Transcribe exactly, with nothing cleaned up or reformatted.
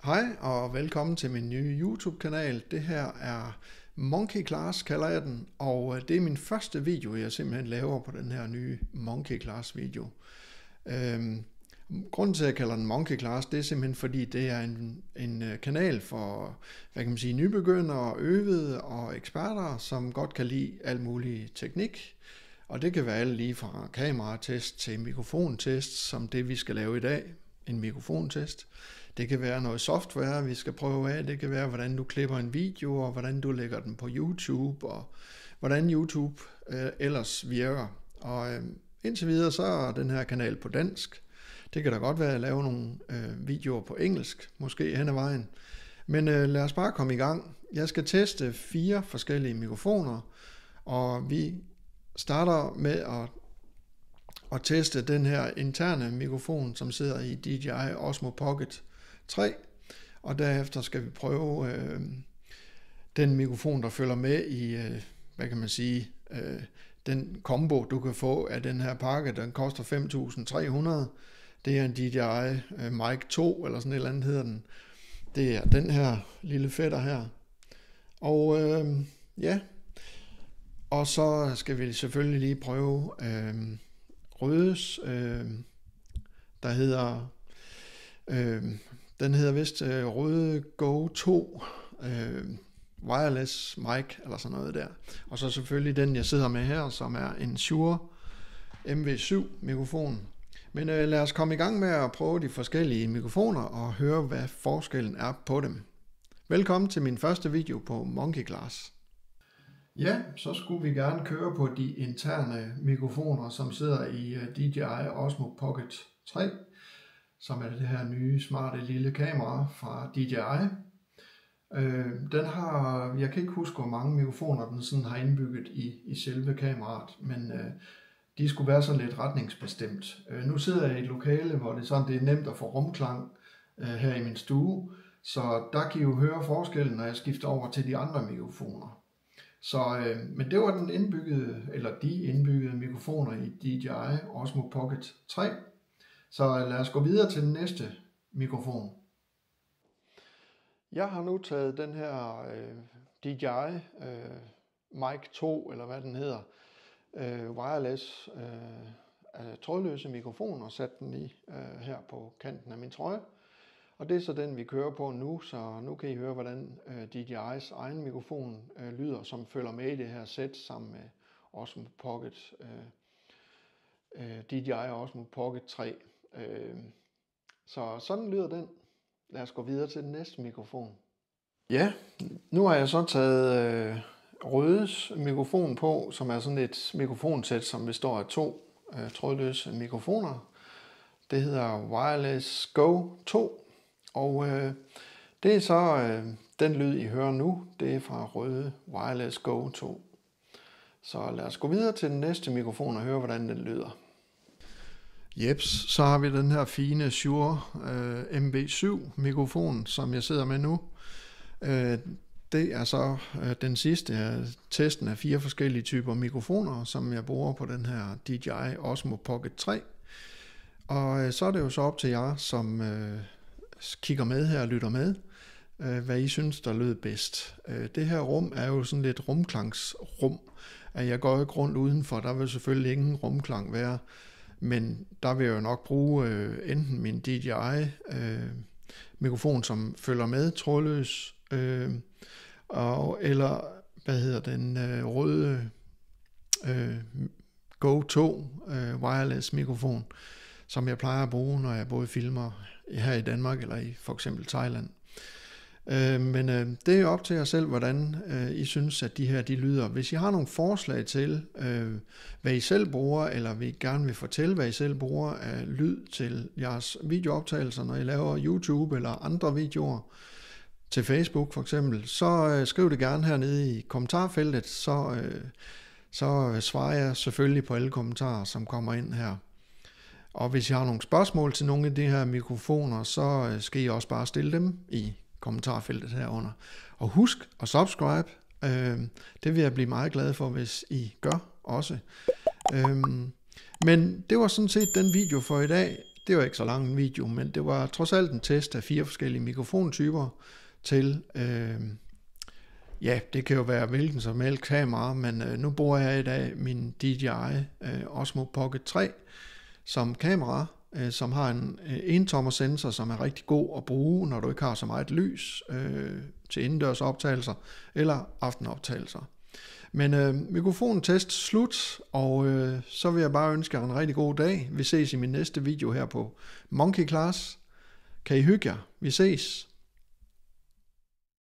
Hej og velkommen til min nye YouTube-kanal. Det her er Monkey Class, kalder jeg den, og det er min første video, jeg simpelthen laver på den her nye Monkey Class video. Øhm, grunden til, at jeg kalder den Monkey Class, det er simpelthen fordi, det er en, en kanal for, hvad kan man sige, nybegyndere, øvede og eksperter, som godt kan lide al mulig teknik. Og det kan være alt lige fra kameratest til mikrofontest, som det vi skal lave i dag, en mikrofontest. Det kan være noget software, vi skal prøve af. Det kan være, hvordan du klipper en video, og hvordan du lægger den på YouTube, og hvordan YouTube øh, ellers virker. Og øh, indtil videre, så er den her kanal på dansk. Det kan da godt være, at jeg laver nogle øh, videoer på engelsk, måske hen ad vejen. Men øh, lad os bare komme i gang. Jeg skal teste fire forskellige mikrofoner, og vi starter med at at teste den her interne mikrofon, som sidder i D J I Osmo Pocket tre, og derefter skal vi prøve øh, den mikrofon, der følger med i, øh, hvad kan man sige, øh, den combo, du kan få af den her pakke. Den koster fem tusind tre hundrede. Det er en D J I øh, Mic to, eller sådan et eller andet hedder den. Det er den her lille fætter her. Og øh, ja, og så skal vi selvfølgelig lige prøve øh, Rødes, øh, der hedder, øh, den hedder vist øh, Røde Go to øh, Wireless Mic, eller sådan noget der. Og så selvfølgelig den, jeg sidder med her, som er en Shure M V syv mikrofon. Men øh, lad os komme i gang med at prøve de forskellige mikrofoner og høre, hvad forskellen er på dem. Velkommen til min første video på Monkey Class. Ja, så skulle vi gerne køre på de interne mikrofoner, som sidder i D J I Osmo Pocket tre, som er det her nye smarte lille kamera fra D J I. Øh, den har, jeg kan ikke huske, hvor mange mikrofoner den sådan har indbygget i, i selve kameraet, men øh, de skulle være sådan lidt retningsbestemt. Øh, nu sidder jeg i et lokale, hvor det, sådan, det er nemt at få rumklang øh, her i min stue, så der kan I jo høre forskellen, når jeg skifter over til de andre mikrofoner. Så, øh, men det var den indbyggede, eller de indbyggede mikrofoner i D J I Osmo Pocket tre. Så lad os gå videre til den næste mikrofon. Jeg har nu taget den her øh, D J I øh, Mic to, eller hvad den hedder, øh, wireless øh, trådløse mikrofon, og sat den i øh, her på kanten af min trøje. Og det er så den, vi kører på nu, så nu kan I høre, hvordan øh, D J I's egen mikrofon øh, lyder, som følger med i det her sæt sammen med Osmo Pocket, øh, øh, D J I Osmo Pocket tre. Øh, så sådan lyder den. Lad os gå videre til den næste mikrofon. Ja, nu har jeg så taget øh, Rødes mikrofon på, som er sådan et mikrofonsæt, som består af to øh, trådløse mikrofoner. Det hedder Wireless Go to. Og øh, det er så øh, den lyd, I hører nu, det er fra Røde Wireless Go to. Så lad os gå videre til den næste mikrofon og høre, hvordan den lyder. Jeps, så har vi den her fine Shure øh, M V syv mikrofon, som jeg sidder med nu. Øh, det er så øh, den sidste af testen af fire forskellige typer mikrofoner, som jeg bruger på den her D J I Osmo Pocket tre. Og øh, så er det jo så op til jer, som øh, kigger med her og lytter med, øh, hvad I synes, der lød bedst. Øh, det her rum er jo sådan lidt rumklangsrum. Jeg går ikke rundt udenfor, der vil selvfølgelig ingen rumklang være, men der vil jeg jo nok bruge øh, enten min D J I øh, mikrofon, som følger med trådløs, øh, og, eller hvad hedder den øh, røde øh, Go to øh, wireless mikrofon, som jeg plejer at bruge, når jeg både filmer her i Danmark eller i for eksempel Thailand. Øh, men øh, det er jo op til jer selv, hvordan øh, I synes, at de her de lyder. Hvis I har nogle forslag til, øh, hvad I selv bruger, eller vi gerne vil fortælle, hvad I selv bruger af lyd til jeres videooptagelser, når I laver YouTube eller andre videoer til Facebook for eksempel, så øh, skriv det gerne hernede i kommentarfeltet, så, øh, så svarer jeg selvfølgelig på alle kommentarer, som kommer ind her. Og hvis I har nogle spørgsmål til nogle af de her mikrofoner, så skal I også bare stille dem i kommentarfeltet herunder. Og husk at subscribe. Det vil jeg blive meget glad for, hvis I gør også. Men det var sådan set den video for i dag. det var ikke så lang en video, men det var trods alt en test af fire forskellige mikrofontyper til, øh, ja, det kan jo være hvilken som helst kamera, men øh, nu bruger jeg i dag min D J I øh, Osmo Pocket tre som kamera, øh, som har en øh, entommer sensor, som er rigtig god at bruge, når du ikke har så meget lys øh, til indendørs optagelser eller aftenoptagelser. Men øh, mikrofontest slut, og øh, så vil jeg bare ønske jer en rigtig god dag. Vi ses i min næste video her på Monkey Class. Kan I hygge jer? Vi ses.